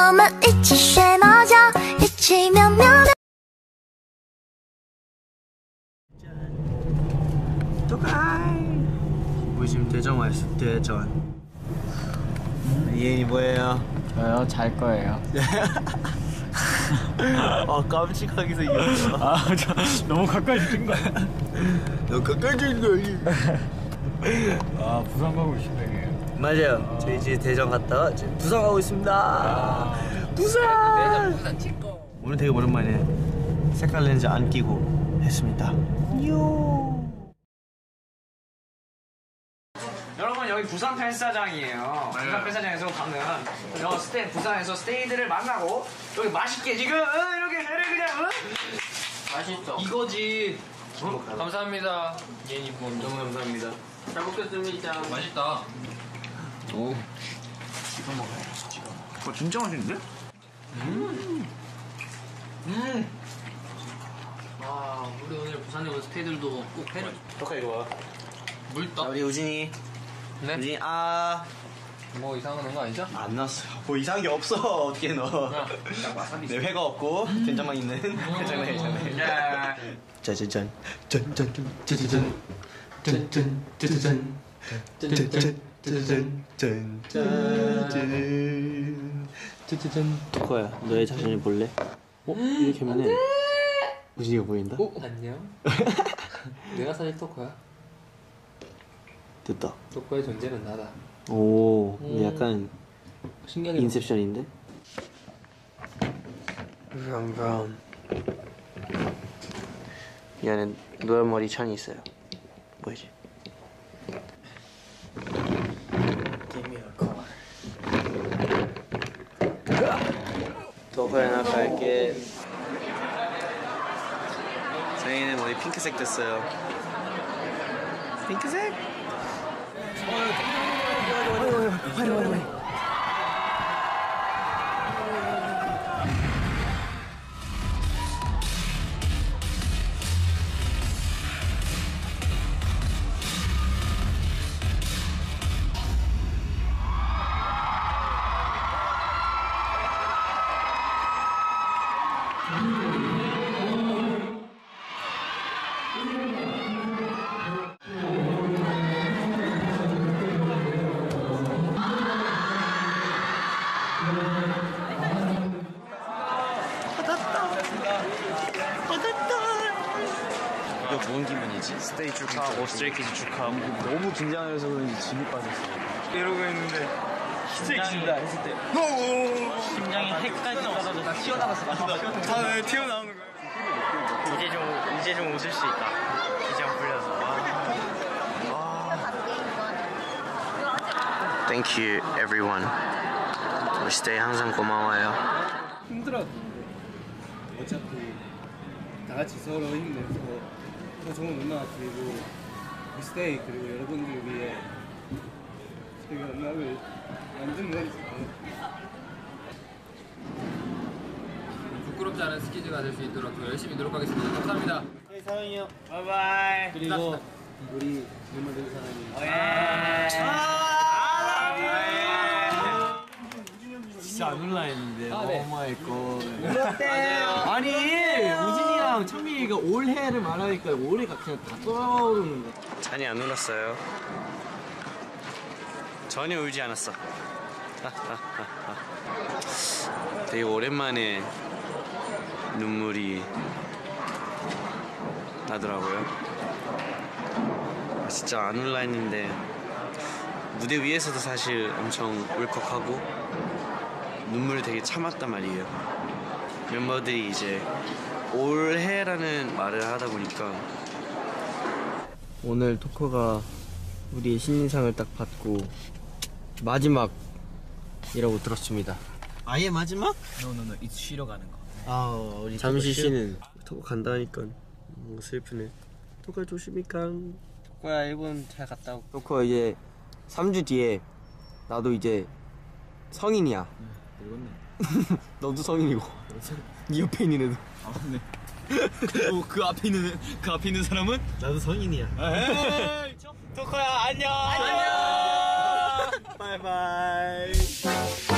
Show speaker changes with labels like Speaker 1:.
Speaker 1: 我们一起睡猫觉，一起喵喵喵。
Speaker 2: 우리 지금 대전 와 있어. 대전. 이엔이 뭐예요?
Speaker 3: 저요? 잘 거예요.
Speaker 2: 깜찍하게 생겼어.
Speaker 3: 저 너무 가까이 찍은 거 아니야?
Speaker 2: 너 가까이 찍은 거 아니야?
Speaker 3: 부산 가고 싶네요.
Speaker 2: 맞아요. 저희 이제 대전 갔다가 지금 부산 가고 있습니다. 부산!
Speaker 3: 부산 찍고.
Speaker 2: 오늘 되게 오랜만에 색깔 렌즈 안 끼고 했습니다.
Speaker 4: 여러분 여기 부산 펜사장이에요. 부산 펜사장에서 가면 부산에서 스테이들을 만나고 여기 맛있게 지금 이렇게 그냥
Speaker 3: 맛있어.
Speaker 4: 이거지.
Speaker 3: 감사합니다. 예니 먼저.
Speaker 4: 너무 감사합니다.
Speaker 3: 잘 먹겠습니다. 맛있다. 오.
Speaker 4: 찍어 먹어야지 찍어. 진짜 맛있는데?
Speaker 3: 와, 우리 오늘 부산에 온 스테이들도 꼭 회를.
Speaker 4: 똑같아 이거 봐.
Speaker 3: 물
Speaker 2: 자,
Speaker 3: 떠.
Speaker 2: 우리 우진이.
Speaker 3: 네?
Speaker 2: 우진이
Speaker 3: 뭐 이상한 거 아니죠?
Speaker 2: 안 나왔어요. 뭐 이상한 게 없어. 어떻게 넣어? 내 회가 없고 된장만 있는 해장래. 짜자잔 짠짠짠 짜자잔 짠짠 짜자잔 짜자잔 짜자잔 짜자잔. 토코야, 너의 자신을 볼래? 이렇게 하면은 우진이가 보인다.
Speaker 3: 안녕. 내가 사실 토코야.
Speaker 2: 됐다.
Speaker 3: 토코의 존재는 나다.
Speaker 2: 오, 약간
Speaker 3: 신기하게.
Speaker 2: 인셉션인데? 브라운. 얘는 노란 머리 천이 있어요. 보이지? 토코야, 나 갈게. 저희는 머리 핑크색 됐어요. 핑크색? 이거 좋은 기분이지. 스테이 축하하고 스트레이키즈 축하하고. 너무 긴장해서 그런지 진이 빠졌어. 이러고 있는데 스트레이키즈다 했을 때 심장이 핵까지 나와서 나 튀어나갔어. 네, 튀어나오는 거야. 이제 좀 웃을 수 있다. 긴장 풀려서. Thank you everyone. 우리 스테이 항상 고마워요.
Speaker 5: 힘들어. 어차피 다 같이 서로 힘내서 더 좋은 음악 그리고 스테이 그리고 여러분들을 위해 저희가 음악을 만든 거니까.
Speaker 3: 부끄럽지 않은 스키즈가 될 수 있도록 더 열심히 노력하겠습니다. 감사합니다.
Speaker 5: 네, 사랑해요.
Speaker 4: 바이바이.
Speaker 5: 그리고 우리 멤버들 사랑해요.
Speaker 2: 진짜 안 올라 했는데.
Speaker 3: 네.
Speaker 2: 오 마이 갓. 아니 우진이랑 창민이가 올해를 말하니까 올해가 그냥 다 떠오르는 거. 잔이 안 울었어요. 전혀 울지 않았어. 되게 오랜만에 눈물이 나더라고요. 진짜 안 울라 했는데 무대 위에서도 사실 엄청 울컥하고 눈물을 되게 참았단 말이에요. 멤버들이 이제 올해라는 말을 하다 보니까 오늘 토코가 우리의 신인상을 딱 받고 마지막이라고 들었습니다. 아예 마지막?
Speaker 4: 노노노 이 쉬러 가는 거.
Speaker 2: 우리 잠시 쉬는. 토코 간다 하니까 뭔가 슬프네. 토코야 조심히 가. 토코야 일본 잘 갔다 오고. 토코가 이제 3주 뒤에 나도 이제 성인이야.
Speaker 4: 늙었네.
Speaker 2: 너도 성인이고. 네 옆에 있는 애도.
Speaker 4: 네. 그리고 그 앞에 있는 사람은
Speaker 2: 나도 성인이야.
Speaker 4: 토코야 안녕.
Speaker 2: 바이바이.